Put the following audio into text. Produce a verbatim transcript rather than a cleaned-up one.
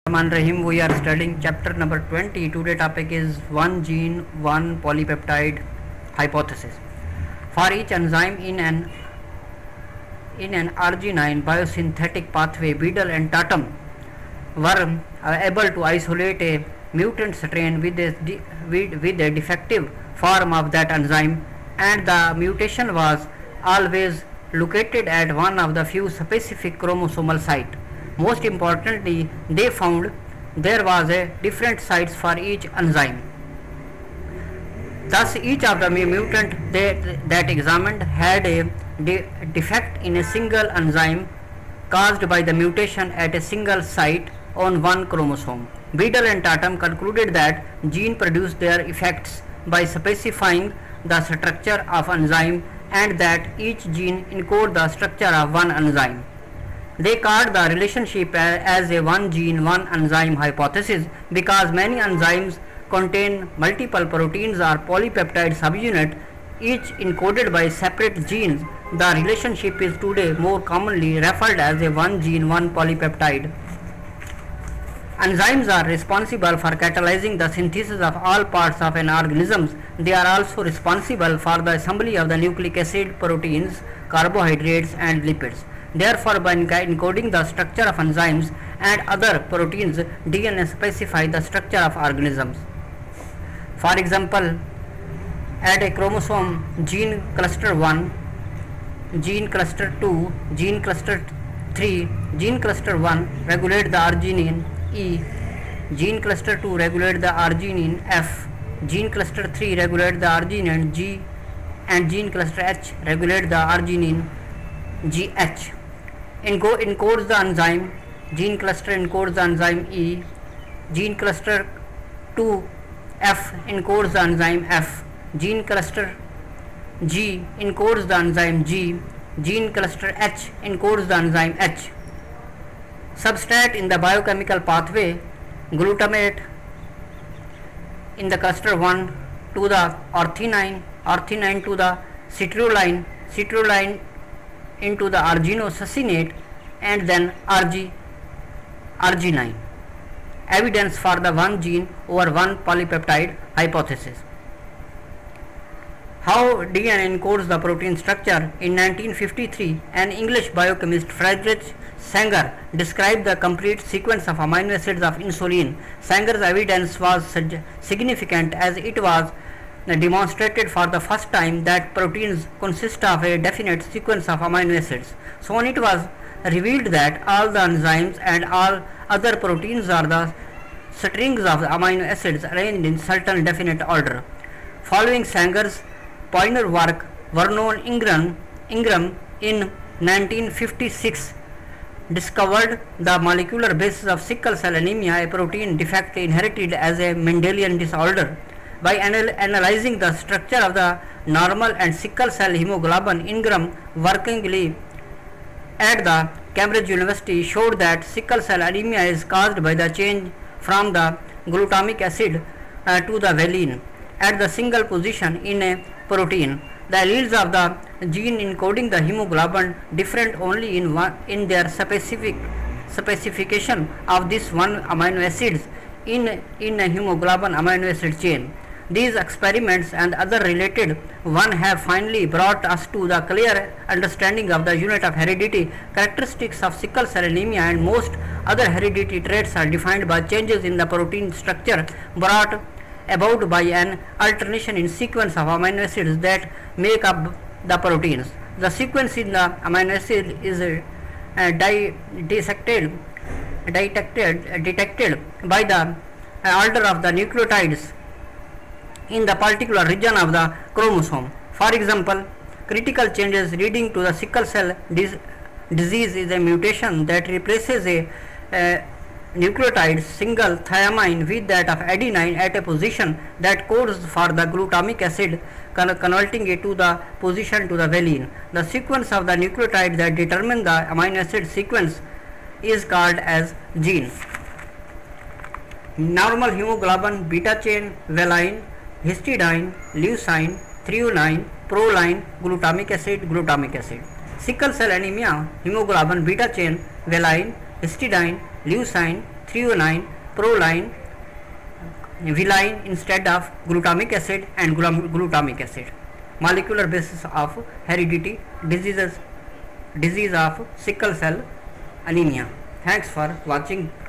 Rahim, we are studying chapter number twenty. Today topic is one gene, one polypeptide hypothesis. For each enzyme in an in an arginine biosynthetic pathway, Beadle and Tatum were uh, able to isolate a mutant strain with a, with, with a defective form of that enzyme, and the mutation was always located at one of the few specific chromosomal sites. Most importantly, they found there was a different sites for each enzyme. Thus, each of the mutant that, that examined had a de defect in a single enzyme caused by the mutation at a single site on one chromosome. Beadle and Tatum concluded that gene produced their effects by specifying the structure of enzyme, and that each gene encodes the structure of one enzyme. They called the relationship as a one gene, one enzyme hypothesis because many enzymes contain multiple proteins or polypeptide subunits, each encoded by separate genes. The relationship is today more commonly referred as a one gene, one polypeptide. Enzymes are responsible for catalyzing the synthesis of all parts of an organism. They are also responsible for the assembly of the nucleic acid, proteins, carbohydrates, and lipids. Therefore, by encoding the structure of enzymes and other proteins, D N A specifies the structure of organisms. For example, at a chromosome, gene cluster one, gene cluster two, gene cluster three, gene cluster one regulate the arginine E, gene cluster two regulate the arginine F, gene cluster three regulate the arginine G, and gene cluster H regulate the arginine G H. Enco encodes the enzyme, gene cluster encodes the enzyme E, gene cluster two F encodes the enzyme F, gene cluster G encodes the enzyme G, gene cluster H encodes the enzyme H. Substrate in the biochemical pathway, glutamate in the cluster one to the orthionine, orthionine to the citrulline, citrulline into the arginosuccinate, and then Rg, arginine. Evidence for the one gene over one polypeptide hypothesis. How D N A encodes the protein structure? In nineteen fifty-three, an English biochemist, Friedrich Sanger, described the complete sequence of amino acids of insulin. Sanger's evidence was significant as it was demonstrated for the first time that proteins consist of a definite sequence of amino acids. Soon it was revealed that all the enzymes and all other proteins are the strings of amino acids arranged in certain definite order. Following Sanger's pioneer work, Vernon Ingram, Ingram in nineteen fifty-six discovered the molecular basis of sickle cell anemia, a protein defect inherited as a Mendelian disorder. By anal analyzing the structure of the normal and sickle cell hemoglobin, Ingram, working at the Cambridge University, showed that sickle cell anemia is caused by the change from the glutamic acid uh, to the valine at the single position in a protein. The alleles of the gene encoding the hemoglobin different only in one in their specific specification of this one amino acids in in a hemoglobin amino acid chain. These experiments and other related one have finally brought us to the clear understanding of the unit of heredity. Characteristics of sickle cell anemia and most other hereditary traits are defined by changes in the protein structure brought about by an alternation in sequence of amino acids that make up the proteins. The sequence in the amino acid is uh, di dissected, detected, detected by the uh, order of the nucleotides in the particular region of the chromosome. For example, critical changes leading to the sickle cell dis disease is a mutation that replaces a uh, nucleotide single thiamine with that of adenine at a position that codes for the glutamic acid, converting it to the position to the valine. The sequence of the nucleotide that determine the amino acid sequence is called as gene. Normal hemoglobin, beta chain, valine, histidine, leucine, threonine, proline, glutamic acid, glutamic acid. Sickle cell anemia, hemoglobin, beta chain, valine, histidine, leucine, threonine, proline, valine instead of glutamic acid and glutamic acid. Molecular basis of heredity, diseases, disease of sickle cell anemia. Thanks for watching.